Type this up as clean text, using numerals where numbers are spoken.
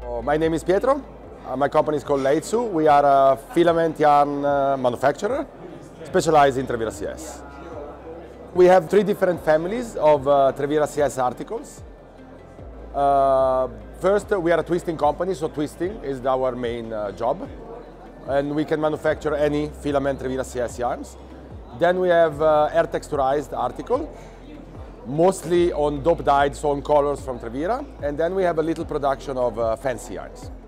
My name is Pietro. My company is called Lei Tsu. We are a filament yarn manufacturer specialized in Trevira CS. We have 3 different families of Trevira CS articles. First, we are a twisting company, so twisting is our main job. And we can manufacture any filament Trevira CS yarns. Then we have air texturized article, mostly on dope dyed sewn colors from Trevira. And then we have a little production of fancy yarns.